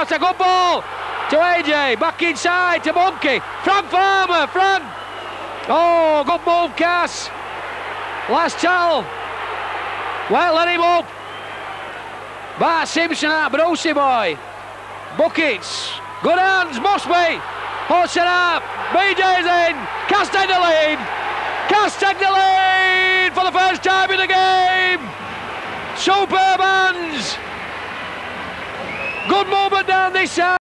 now. It's a good ball to AJ. Back inside to Monkey. Frank Farmer. Frank. Oh, good move, Cass. Last towel. Well, let him up. Bart Simpson out, Brucey boy. Buckets. Good hands, Mosby. Puts it up. BJ's in. Cass take the lead. Cass take the lead for the first time in the game. Superb hands. Good movement down this side.